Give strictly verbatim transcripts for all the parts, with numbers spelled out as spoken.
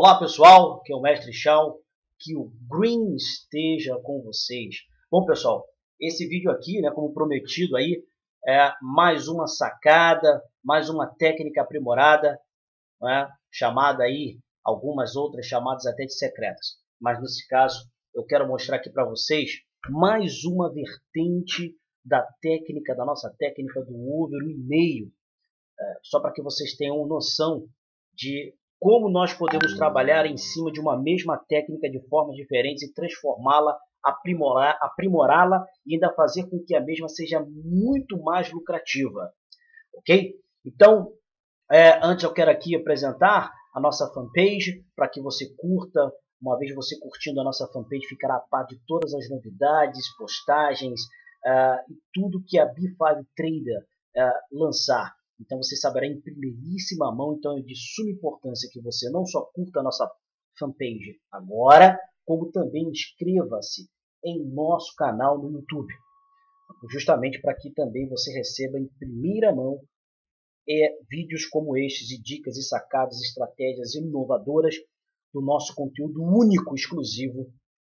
Olá pessoal, aqui é o Mestre Chao, que o Green esteja com vocês. Bom pessoal, esse vídeo aqui, né, como prometido aí, é mais uma sacada, mais uma técnica aprimorada, né, chamada aí, algumas outras chamadas até de secretas. Mas nesse caso, eu quero mostrar aqui para vocês mais uma vertente da técnica, da nossa técnica do over um e meio, é, só para que vocês tenham noção de como nós podemos trabalhar em cima de uma mesma técnica de formas diferentes e transformá-la, aprimorar, aprimorá-la e ainda fazer com que a mesma seja muito mais lucrativa. Ok? Então, é, antes eu quero aqui apresentar a nossa fanpage para que você curta. Uma vez você curtindo a nossa fanpage, ficará a par de todas as novidades, postagens uh, e tudo que a B cinco Trader uh, lançar. Então você saberá em primeiríssima mão. Então é de suma importância que você não só curta a nossa fanpage agora, como também inscreva-se em nosso canal no YouTube, justamente para que também você receba em primeira mão é, vídeos como estes e dicas e sacadas, estratégias inovadoras do nosso conteúdo único, exclusivo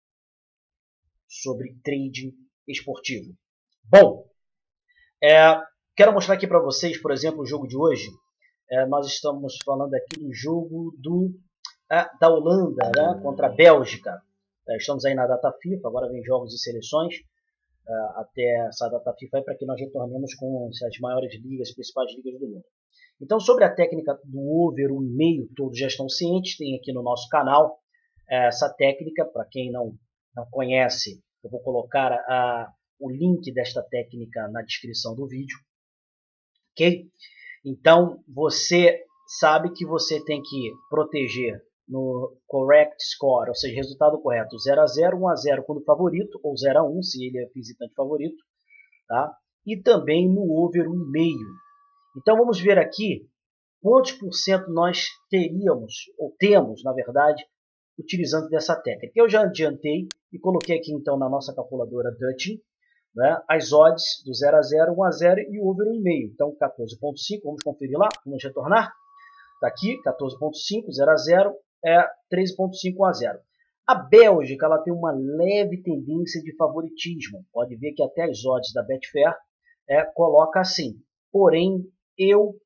sobre trading esportivo. Bom, é, quero mostrar aqui para vocês, por exemplo, o jogo de hoje. É, nós estamos falando aqui do jogo do, é, da Holanda, né, contra a Bélgica. É, estamos aí na data FIFA, agora vem jogos e seleções. É, até essa data FIFA para que nós retornemos com as maiores ligas, as principais ligas do mundo. Então, sobre a técnica do over um e meio, todos já estão cientes, tem aqui no nosso canal é, essa técnica. Para quem não, não conhece, eu vou colocar a, o link desta técnica na descrição do vídeo. Ok? Então, você sabe que você tem que proteger no correct score, ou seja, resultado correto, zero a zero, um a zero quando favorito, ou zero a um se ele é visitante favorito, tá? E também no over um e meio. Então vamos ver aqui quantos por cento nós teríamos, ou temos, na verdade, utilizando dessa técnica. Eu já adiantei e coloquei aqui então na nossa calculadora Dutch, né, as odds do zero a zero, um a zero e o over um e meio. Então quatorze vírgula cinco, vamos conferir lá, vamos retornar. Está aqui, quatorze vírgula cinco, zero a zero, é treze vírgula cinco, um a zero. A Bélgica ela tem uma leve tendência de favoritismo. Pode ver que até as odds da Betfair é, coloca assim. Porém, eu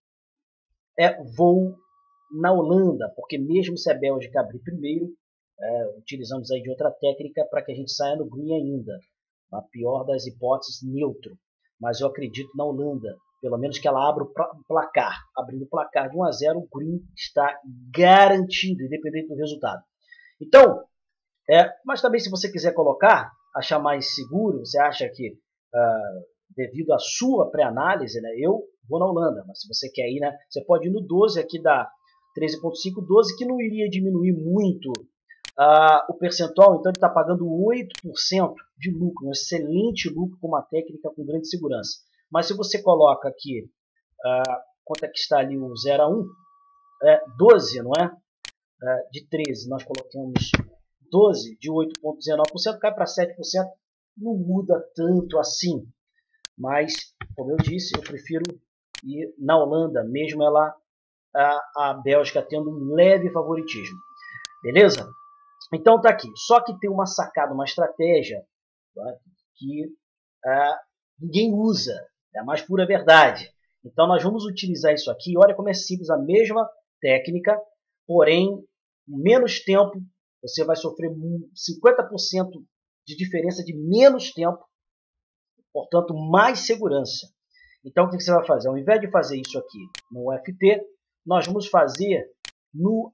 é, vou na Holanda, porque mesmo se a Bélgica abrir primeiro, é, utilizamos aí de outra técnica para que a gente saia no green ainda. A pior das hipóteses, neutro. Mas eu acredito na Holanda, pelo menos que ela abra o placar. Abrindo o placar de um a zero, o green está garantido, independente do resultado. Então, é, mas também se você quiser colocar, achar mais seguro, você acha que... Uh, devido à sua pré-análise, né, eu vou na Holanda, mas se você quer ir, né, você pode ir no doze, aqui dá treze vírgula cinco, doze, que não iria diminuir muito uh, o percentual, então ele está pagando oito por cento de lucro, um excelente lucro com uma técnica com grande segurança. Mas se você coloca aqui, uh, quanto é que está ali o zero a um, é doze, não é? Uh, de treze, nós colocamos doze, de oito vírgula dezenove por cento, cai para sete por cento, não muda tanto assim. Mas, como eu disse, eu prefiro ir na Holanda, mesmo ela, a, a Bélgica tendo um leve favoritismo. Beleza? Então tá aqui. Só que tem uma sacada, uma estratégia, tá, que uh, ninguém usa. É a mais pura verdade. Então nós vamos utilizar isso aqui. Olha como é simples, a mesma técnica, porém, menos tempo. Você vai sofrer cinquenta por cento de diferença de menos tempo. Portanto, mais segurança. Então, o que você vai fazer? Ao invés de fazer isso aqui no U F T, nós vamos fazer no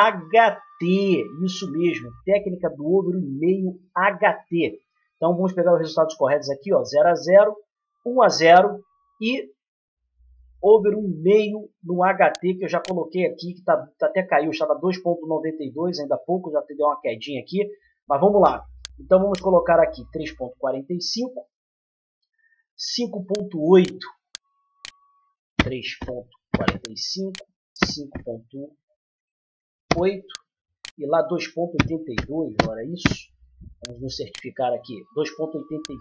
H T. Isso mesmo, técnica do over um e meio H T. Então, vamos pegar os resultados corretos aqui, ó, zero a zero, um a zero e over um e meio no H T, que eu já coloquei aqui, que tá, até caiu, estava dois vírgula noventa e dois, ainda há pouco, já deu uma quedinha aqui. Mas vamos lá. Então, vamos colocar aqui três vírgula quarenta e cinco. cinco vírgula oito, três vírgula quarenta e cinco, cinco vírgula oito e lá dois vírgula oitenta e dois, olha isso. Vamos nos certificar aqui, dois vírgula oitenta e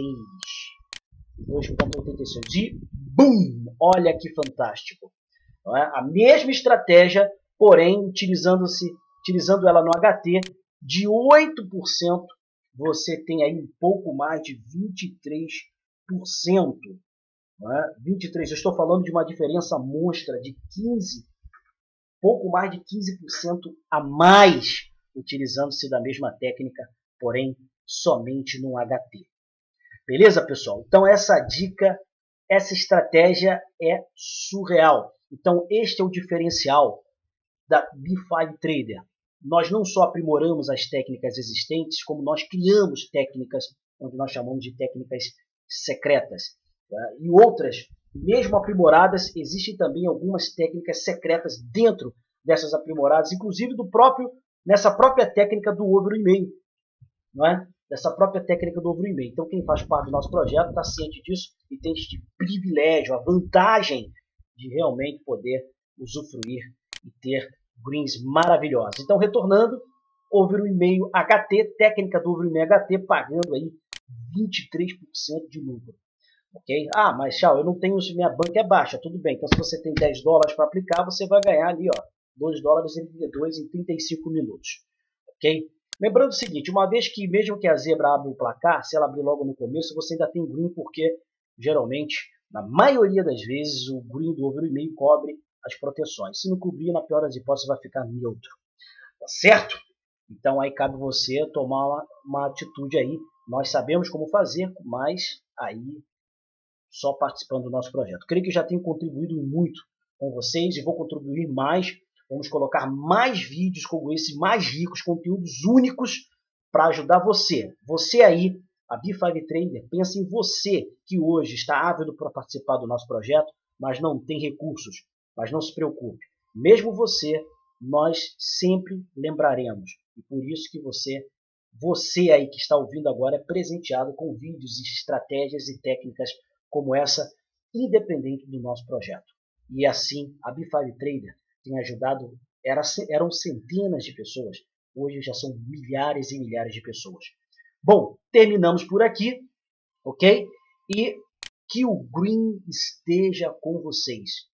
seis, dois vírgula oitenta e seis e BUM! Olha que fantástico. Não é? A mesma estratégia, porém utilizando-se utilizando ela no H T, de oito por cento, você tem aí um pouco mais de vinte e três por cento. Não é? vinte e três por cento, eu estou falando de uma diferença monstra de quinze por cento, pouco mais de quinze por cento a mais, utilizando-se da mesma técnica, porém somente no H T. Beleza, pessoal? Então essa dica, essa estratégia é surreal. Então este é o diferencial da B cinco Trader. Nós não só aprimoramos as técnicas existentes, como nós criamos técnicas, onde nós chamamos de técnicas secretas. Tá? E outras, mesmo aprimoradas, existem também algumas técnicas secretas dentro dessas aprimoradas, inclusive do próprio, nessa própria técnica do over e-mail. Não é? Dessa própria técnica do over e-mail. Então quem faz parte do nosso projeto está ciente disso e tem este privilégio, a vantagem de realmente poder usufruir e ter greens maravilhosos. Então, retornando, over e-mail H T, técnica do over e-mail H T, pagando aí vinte e três por cento de lucro. Ok? Ah, mas tchau, eu não tenho, minha banca é baixa, tudo bem. Então, se você tem dez dólares para aplicar, você vai ganhar ali, ó, dois dólares e trinta e dois em trinta e cinco minutos. Ok? Lembrando o seguinte, uma vez que mesmo que a zebra abra o placar, se ela abrir logo no começo, você ainda tem green, porque geralmente, na maioria das vezes, o green do over e-mail cobre as proteções. Se não cobrir, na pior das hipóteses, vai ficar neutro. Tá certo? Então aí cabe você tomar uma, uma atitude aí. Nós sabemos como fazer, mas aí só participando do nosso projeto. Creio que já tenho contribuído muito com vocês e vou contribuir mais. Vamos colocar mais vídeos como esse, mais ricos, conteúdos únicos para ajudar você. Você aí, a B cinco Trader, pensa em você que hoje está ávido para participar do nosso projeto, mas não tem recursos. Mas não se preocupe, mesmo você, nós sempre lembraremos. E por isso que você, você aí que está ouvindo agora, é presenteado com vídeos, estratégias e técnicas como essa, independente do nosso projeto. E assim, a B cinco Trader tem ajudado, era, eram centenas de pessoas, hoje já são milhares e milhares de pessoas. Bom, terminamos por aqui, ok? E que o green esteja com vocês.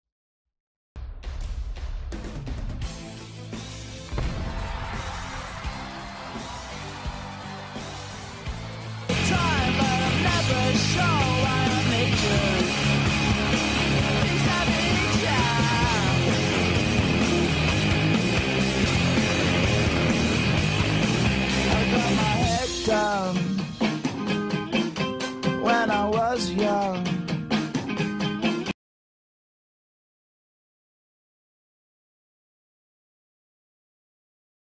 When I was young,